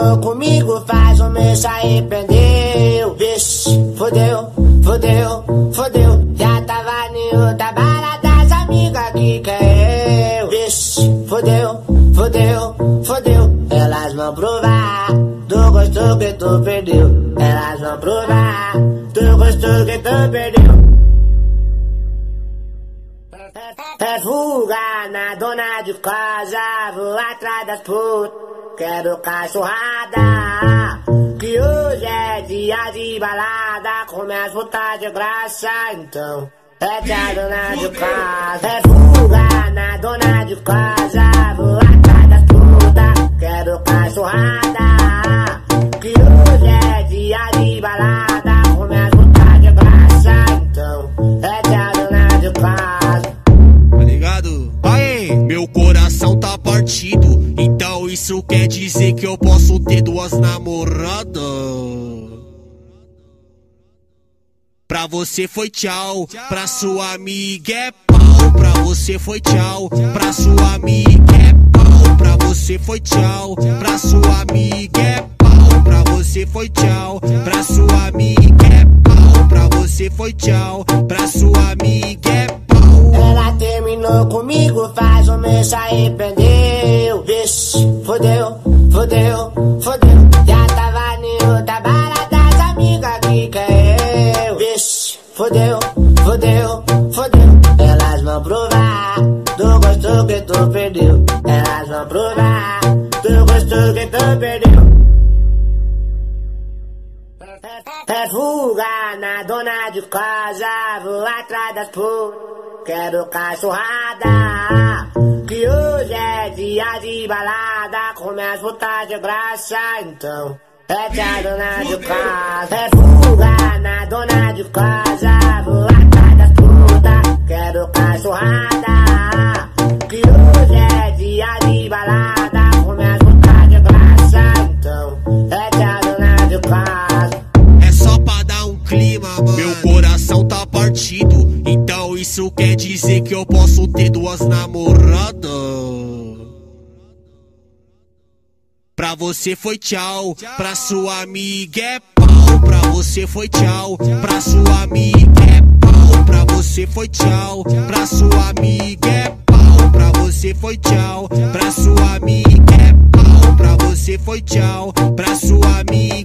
terminou comigo, faz um mês se arrependeu. Vixe, fodeu, fodeu, fodeu. Já tava em outra balada, as amigas que quer eu. Vixe, fodeu, fodeu, fodeu. Elas vão provar do gosto que tu perdeu. Elas vão provar do gosto que tu perdeu. É fuga na dona de casa, vou atrás das putas, quero cachorrada. Que hoje é dia de balada, com minhas putas de graça, então é a dona de casa. É fuga na dona de casa, vou atrás das putas, quero cachorrada. Que hoje é dia de balada, com minhas putas de graça, então é a dona de casa. Aê, meu coração tá partido, então isso quer dizer que eu posso ter duas namoradas. Pra você foi tchau, pra sua amiga é pau. Pra você foi tchau, pra sua amiga é pau. Pra você foi tchau, pra sua amiga é pau. Pra você foi tchau, pra sua amiga é pau. Pra você foi tchau, pra sua amiga é pau. Ela terminou comigo, faz um mês se arrependeu. Vixe, fodeu, fodeu, fodeu. Já tava em outra balada, as amigas que quer eu. Vixe, fodeu, fodeu, fodeu. Elas vão provar do gosto que tu perdeu. Elas vão provar do gosto que tu perdeu. É fuga na dona de casa, vou atrás das putas, quero cachorrada. Que hoje é dia de balada, com minhas putas de graça, então é a dona de casa. É fuga na dona de casa, vou atrás das putas, quero cachorrada. Que hoje é dia de balada, com minhas putas de graça, então é a dona de casa. Meu coração tá partido, então isso quer dizer que eu posso ter duas namoradas. Pra você foi tchau, pra sua amiga é pau. Pra você foi tchau, pra sua amiga é pau. Pra você foi tchau, pra sua amiga é pau. Pra você foi tchau, pra sua amiga é pau. Pra você foi tchau, pra sua amiga